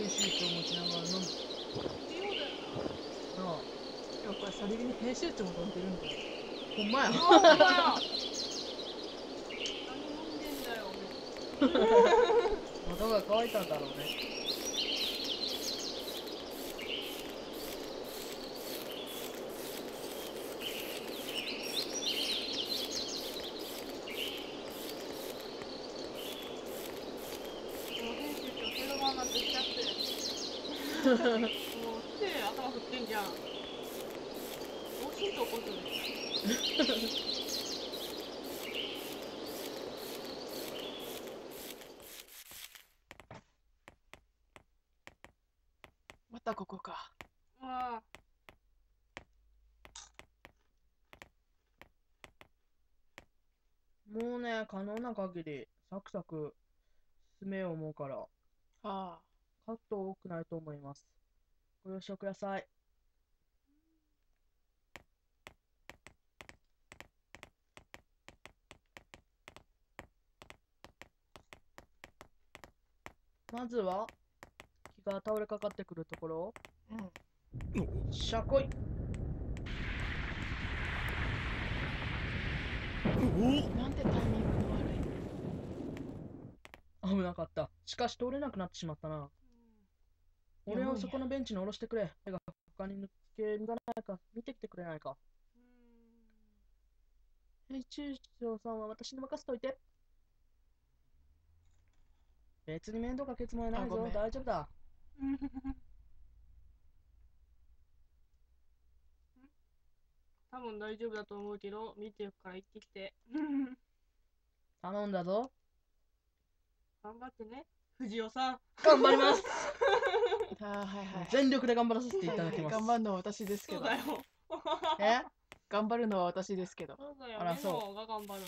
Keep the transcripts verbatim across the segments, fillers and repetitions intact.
ーシートを持ちながら飲む。 そうだよなあ。 な。これさりげに編集長も飲んでるんだよ。 ほんまや。 あ、ほんまや。何飲んでんだよ。 喉が渇いたんだろうね。 もう編集長ヘドバンなってきちゃって。もう手頭振ってんじゃん。脳震盪起こすんですよ。またここか。ああ。 もうね、可能な限りサクサク進めよう思うから、 ああ。 カット多くないと思います。ご了承ください。まずは、気が倒れかかってくるところを、 うん。 しゃこい。 なんてタイミングの悪い。 危なかった。しかし通れなくなってしまったな。俺をそこのベンチに下ろしてくれ。手が他に抜けがないか見てきてくれないか。編集長さんは私に任せといて。別に面倒かけるつもりないぞ。大丈夫だ。 多分大丈夫だと思うけど、見てるから行ってきて。 頼んだぞ。 頑張ってね、藤尾さん。 頑張ります。 あ、はいはい。 全力で頑張らせていただきます。 頑張るのは私ですけど。 え頑張るのは私ですけど。 あら、そう。 が頑張る。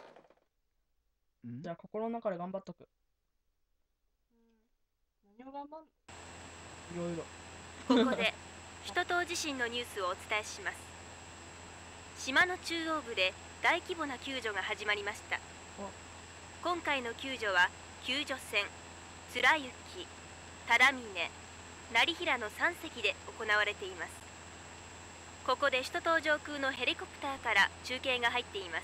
じゃあ心の中で頑張っとく。 何を頑張るの？いろいろ。 ここで首都地震のニュースをお伝えします。島の中央部で大規模な救助が始まりました。今回の救助は救助船つらゆき、忠峰、成平のさん隻で行われています。ここで首都上空のヘリコプターから中継が入っています。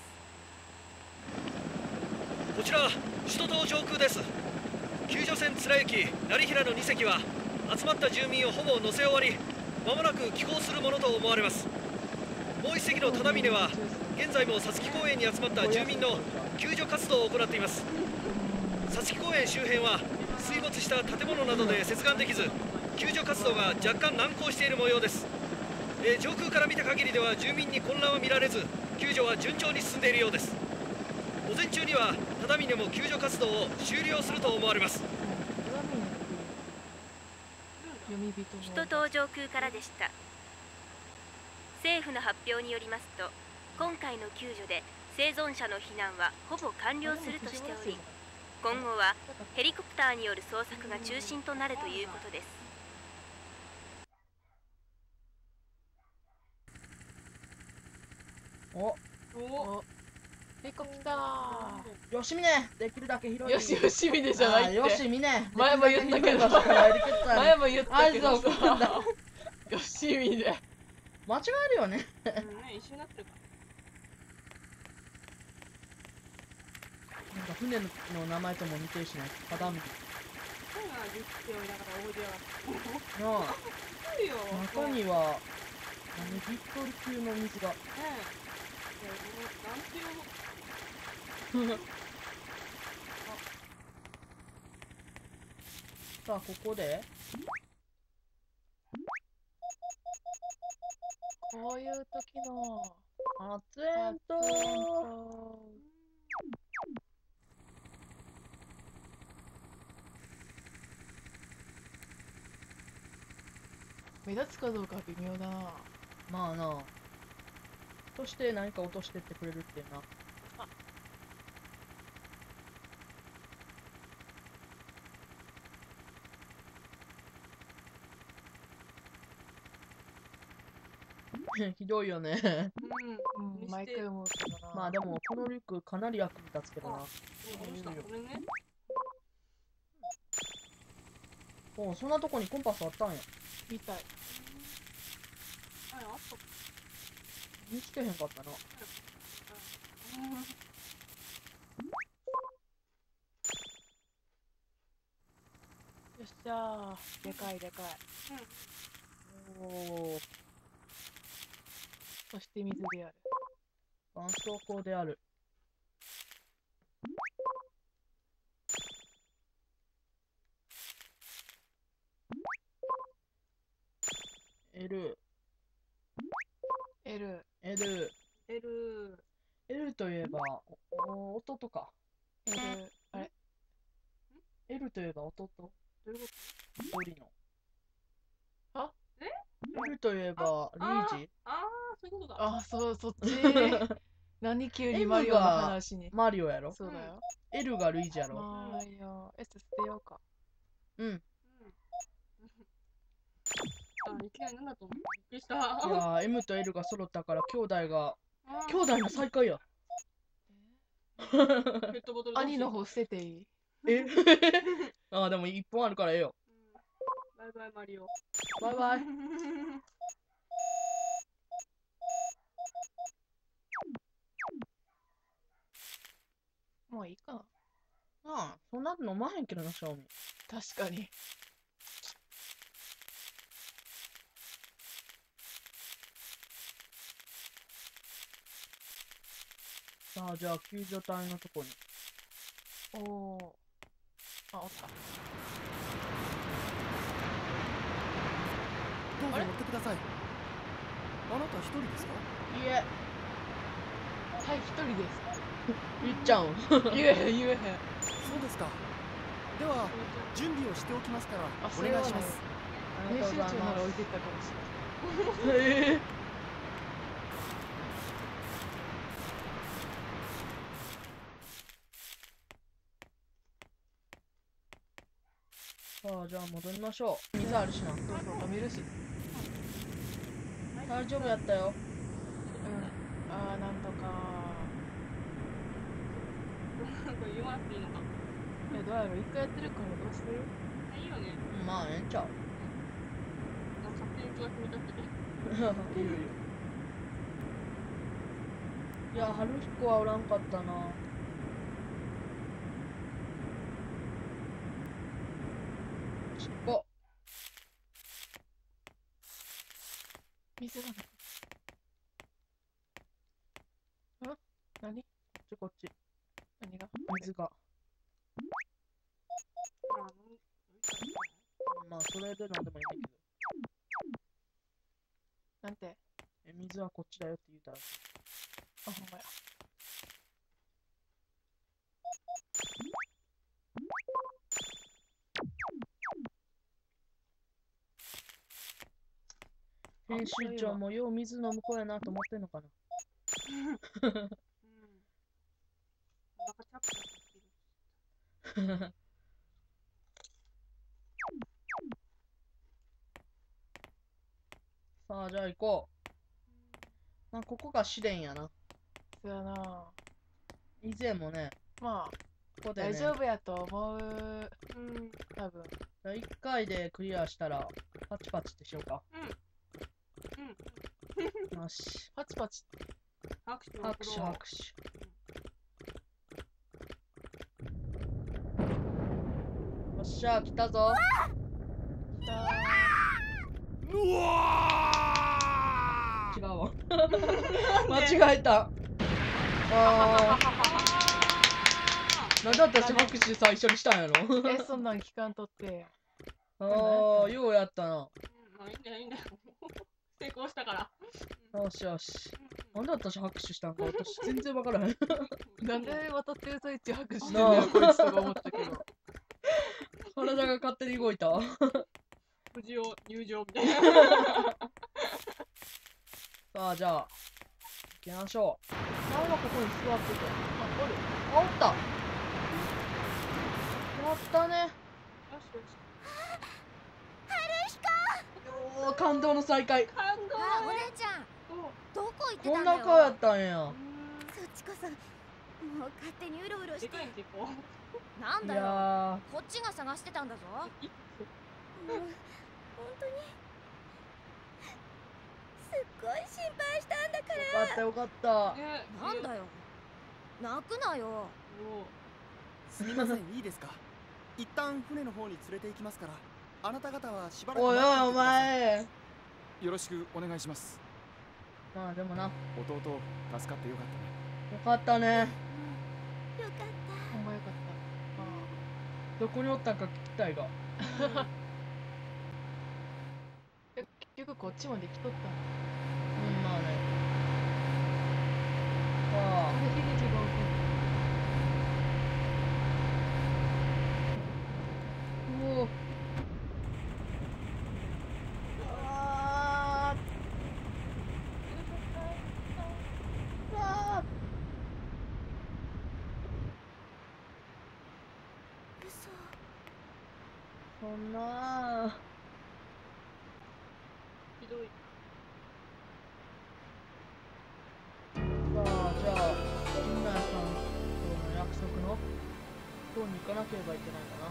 こちら首都上空です。救助船つらゆき、成平のに隻は集まった住民をほぼ乗せ終わり、まもなく帰港するものと思われます。もう一隻の忠峰は現在も皐月公園に集まった住民の救助活動を行っています。皐月公園周辺は水没した建物などで接岸できず、救助活動が若干難航している模様です。えー、上空から見た限りでは住民に混乱は見られず、救助は順調に進んでいるようです。午前中には忠峰も救助活動を終了すると思われます。 首都上空からでした。政府の発表によりますと、今回の救助で生存者の避難はほぼ完了するとしており、今後はヘリコプターによる捜索が中心となるということです。 おおヘリコプター。よしみね、できるだけ広い。 よしよしみねじゃないって。 よしみね。 前も言ったけど。前も言ったけど。よしみね。 間違えるよね。 うんね、一緒になってるかなんか船の名前とも似てるしね。カダミ。 そういうのは実況だから覚えてやがった。なあ。 いよ。 中には何リットル級の水が。ねえ。なんていうさあここで。 こういう時の発煙筒。 目立つかどうかは微妙だな。 まあな。そして何か落としてってくれるっていうな。あひどいよね。 うん、うん、毎回思うけどな。 まあでもこのリュックかなり役に立つけどな。 ごめんね。 おう、そんなとこにコンパスあったんや。 みたい。 あれ、あったか。 見つけへんかったな。 よっしゃー。でかいでかい。 おお、 そして水である。 絆創膏である。L、 L、 L、 L、 L といえば、おお弟か。 L、あれ L といえば弟。 どういうこ緑の。 あえ L といえば、リージ。 ああー、そういうことだ。 あ、そう、そっち。何急にマ M リオのが話に。 マリオやろ。 そうだよ。 L がルイージやろ。 マリオ。S 捨てようか。 うん。 うん。あ、いきなりなんだと思った。びっくりした。 いやー、M と L が揃ったから、兄弟が、 あー兄弟の再会や。 ペットボトル同士兄の方捨てていい？ えあー、でも一本あるからええよ。 うんバイバイマリオ。 バイバイ。 もういいかな。 ああ、そんなの飲まへんけどな、正味。 確かに。 さあ、じゃあ、救助隊のとこに。 おお。あ、おった。 どうぞあれ乗ってください。あなた一人ですか？ いえ、 はい、一人です。 言っちゃうん。 言えへん、言えへん。 そうですか。では準備をしておきますからあ、 おそれはない願いします。 ありがとう編集長ございますなら置いてったかもしれない。 ええさあ、じゃあ戻りましょう。水あるしな。 そうそう、飲めるし。 大丈夫やったよ。 うん。あー、なんとか。 これ言わなくていいのか。 え、どうやろう、一回やってるからどうする？ あいいよね。 まあ、ええんちゃう。 なんか勝手に気が決めちゃってて。 いいよいいよ。いや、春彦はおらんかったな。しっぽ。 水がない。ん？何？ こっちこっち。 何が？ 水が。 ほら、飲み飲みたいじまあ、それでなんでもいいんだけなんて？ ど。え、水はこっちだよって言うたら。 あ、ほんまや。 編集長もよう水飲む子やなと思ってんのかな。 ゃん。うん。お腹チャップチャップしてる。 さあ、じゃあ行こう。まあ、ここが試練やな。 そうやな。 以前もね、 まあ、 ここでね、 大丈夫やと思う。 うん。 多分。 いっかいでクリアしたら、パチパチってしようか。 うん。 よし。 パチパチ。 拍手を拍手送ろう。 拍手。よっしゃ、来たぞ。 来たうわ違うわ。間違えた。あー。なんだ私拍手最初にしたんやろ。 ー。え、そんなん聞かんとって。 あー、ようやったな。 うん、まあいいんだよ、いいんだよ。成功したから。 よしよし。 うんなんで私拍手したんか私全然わからへん。 なんで渡ってる最中拍手してんなあだよ、こいつとか思ったけど。 体が勝手に動いたわ。 無事を入場みたいな。 さあ、じゃあ、行きましょう。 なんかここに座ってて。あ、おる。 あ、おった。やったね。 よしよし。 おー、感動の再会。 感動あ、お姉ちゃん、 おどこ行ってこたんだよ。 んな顔やったんや。 うそっちこそ、もう勝手にうろうろん。 してでか。いん結構。 なんだいやよ、こっちが探してたんだぞ。 本当にすっごい心配したんだかよかったよかった。 ねら。なんだよ、泣くなよ。 もすみません、いいですか。一旦船の方に連れて行きますから、あなた方はしばらくおいおいお待っていてくださ前。 い。よろしくお願いします。 まあでもな、よ弟、助かってよかったね。 かったね。 よかっほんまよかった。 どこにおったんか聞きたいが。 いや結局こっちまで来とったの。 うん、まあね。さあ、 悲劇が起こうお。あーあた。嘘。 ーそんなー。 ひどい。 さあ、じゃあ、陣内さんとの約束の方に行かなければいけないかな。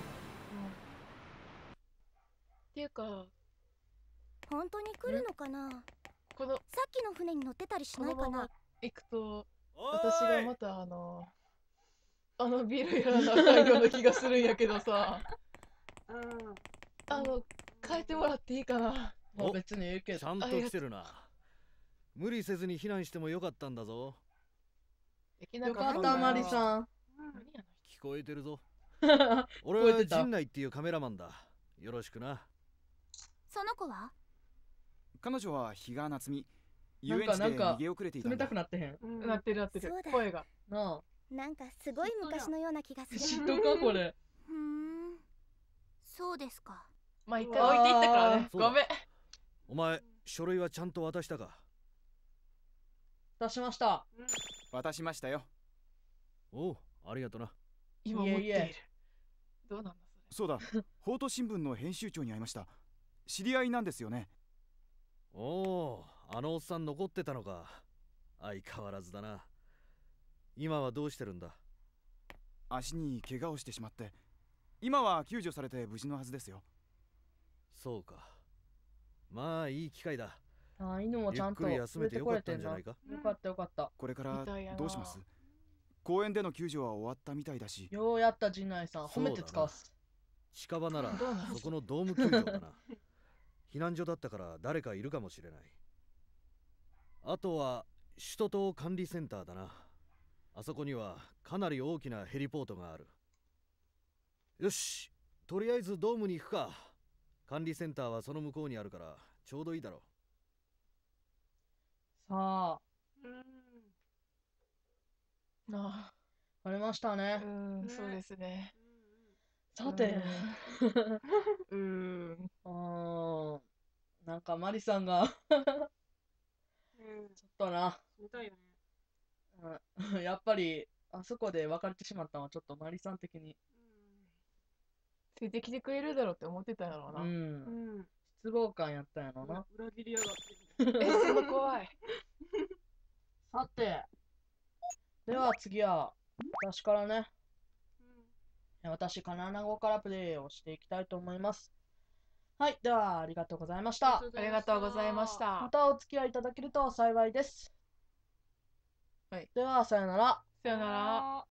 っていうか、 本当に来るのかな。 このさっきの船に乗ってたりしないかな。 このまま行くと、 おーい私がまたあの、あのビルやらなあかんような気がするんやけどさ、 うん。 あの、変えてもらっていいかな。 まあ別に言うけど。 ちゃんと来てるな。無理せずに避難してもよかったんだぞ。 できなよかったんだよかった、マリさん。 何やの聞こえてるぞ。 聞俺はこえてた陣内っていうカメラマンだ。よろしくな。 その子は彼女は比嘉夏美。 なん遊園地でかなんか逃げ遅れていたんだ冷たく。なってへん。 うんなってるなってるそうだ声が。 ななんかすごい昔のような気がすあ。 る。 嫉妬か、これ。 ふーん。そうですか。 まあ一回置いていったからね。 そうだごめん。 お前、書類はちゃんと渡したか。 出しました。 渡しましたよ。 おう、ありがとな。 今持っている。 いえいえどうなんだそうだ、報都新聞の編集長に会いました。知り合いなんですよね。 おお、あのおっさん残ってたのか。相変わらずだな。今はどうしてるんだ。 足に怪我をしてしまって、今は救助されて無事のはずですよ。 そうか。まあいい機会だ。 あ、犬もちゃんとゆっくり休めてよかったんじゃないか。 よかったよかった。 これからみたいやなどうします？公園での救助は終わったみたいだし。 ようやった陣内さん。褒そうだなめて使わす。 近場ならどうなんそこのドーム球場だな。避難所だったから誰かいるかもしれない。あとは首都島管理センターだな。あそこにはかなり大きなヘリポートがある。よし、とりあえずドームに行くか。管理センターはその向こうにあるからちょうどいいだろさあ、 なありましたあ。 ねう。ん、そうですね。 さて、 うーん。 うーん、なんかマリさんがちょっとな、 冷たいよね。 うんやっぱりあそこで別れてしまったのはちょっとマリさん的に、 ついてきてくれるだろうって思ってたんやろうう、 な。 うんん。 失望感やったんやろな。 裏切りやがって。 え、そんな怖い。 さて、では次は私からね、私、カナナ語からプレイをしていきたいと思います。はい、ではありがとうございました。 ありがとうございましまた。 たお付き合いいただけると幸いです。 はい。 では、さよなら。 さよなら。